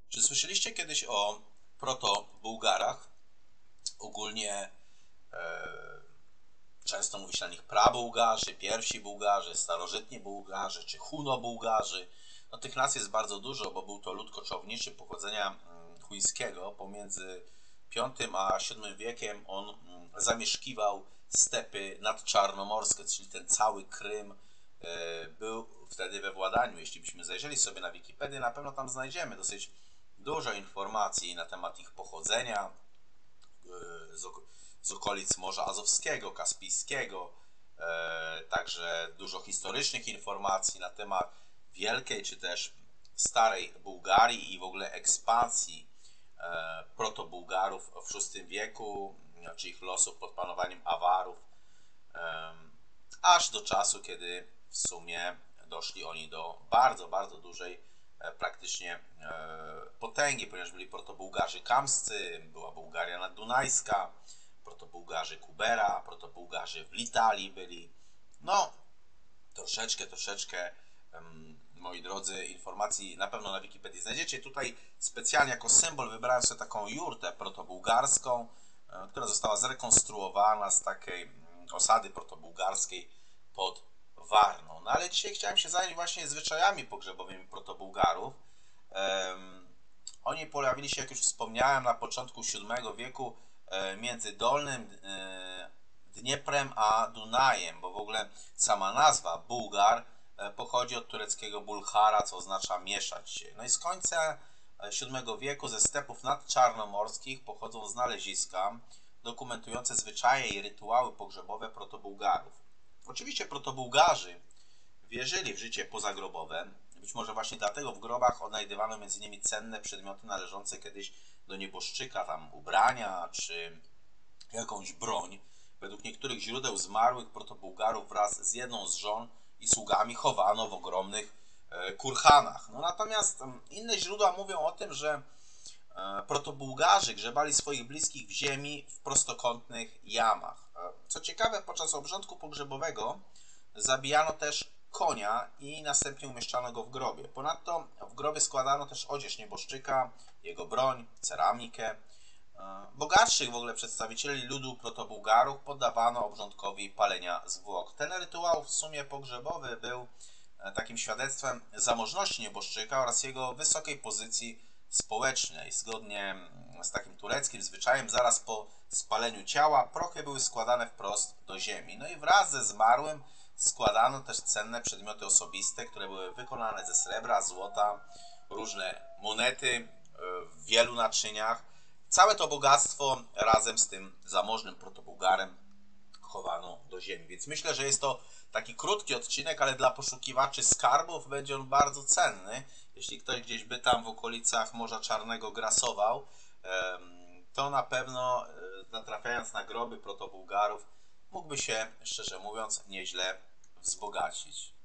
Czy słyszeliście kiedyś o proto-Bułgarach? Ogólnie często mówi się na nich prabułgarzy, pierwsi Bułgarzy, starożytni Bułgarzy czy Huno-Bułgarzy. No, tych nazw jest bardzo dużo, bo był to lud koczowniczy pochodzenia chińskiego. Pomiędzy V a VII wiekiem on zamieszkiwał stepy nadczarnomorskie, czyli ten cały Krym był wtedy we władaniu. Jeśli byśmy zajrzeli sobie na Wikipedię, na pewno tam znajdziemy dosyć dużo informacji na temat ich pochodzenia z okolic Morza Azowskiego, Kaspijskiego, także dużo historycznych informacji na temat wielkiej czy też starej Bułgarii i w ogóle ekspansji proto-Bułgarów w VI wieku, czy ich losów pod panowaniem Awarów, aż do czasu, kiedy w sumie doszli oni do bardzo, bardzo dużej praktycznie potęgi, ponieważ byli proto-Bułgarzy kamscy, była Bułgaria naddunajska, proto-Bułgarzy Kubera, proto-Bułgarzy w Litalii byli. No, troszeczkę, moi drodzy, informacji na pewno na Wikipedii znajdziecie. Tutaj specjalnie jako symbol wybrałem sobie taką jurtę proto-bułgarską, która została zrekonstruowana z takiej osady proto-bułgarskiej pod Warną. No ale dzisiaj chciałem się zająć właśnie zwyczajami pogrzebowymi proto-Bułgarów. Oni pojawili się, jak już wspomniałem, na początku VII wieku między Dolnym Dnieprem a Dunajem, bo w ogóle sama nazwa Bułgar pochodzi od tureckiego bulhara, co oznacza mieszać się. No i z końca VII wieku ze stepów nadczarnomorskich pochodzą znaleziska dokumentujące zwyczaje i rytuały pogrzebowe protobułgarów. Oczywiście protobułgarzy wierzyli w życie pozagrobowe. Być może właśnie dlatego w grobach odnajdywano m.in. cenne przedmioty należące kiedyś do nieboszczyka, tam ubrania czy jakąś broń. Według niektórych źródeł zmarłych protobułgarów wraz z jedną z żon i sługami chowano w ogromnych kurhanach. No natomiast inne źródła mówią o tym, że protobułgarzy grzebali swoich bliskich w ziemi w prostokątnych jamach. Co ciekawe, podczas obrządku pogrzebowego zabijano też konia i następnie umieszczano go w grobie. Ponadto w grobie składano też odzież nieboszczyka, jego broń, ceramikę. Bogatszych w ogóle przedstawicieli ludu protobułgarów poddawano obrządkowi palenia zwłok. Ten rytuał w sumie pogrzebowy był takim świadectwem zamożności nieboszczyka oraz jego wysokiej pozycji społecznej. Zgodnie z takim tureckim zwyczajem, zaraz po spaleniu ciała prochy były składane wprost do ziemi. No i wraz ze zmarłym składano też cenne przedmioty osobiste, które były wykonane ze srebra, złota, różne monety w wielu naczyniach. Całe to bogactwo razem z tym zamożnym protobułgarem chowano do ziemi. Więc myślę, że jest to taki krótki odcinek, ale dla poszukiwaczy skarbów będzie on bardzo cenny. Jeśli ktoś gdzieś by tam w okolicach Morza Czarnego grasował, to na pewno natrafiając na groby protobułgarów mógłby się, szczerze mówiąc, nieźle wzbogacić.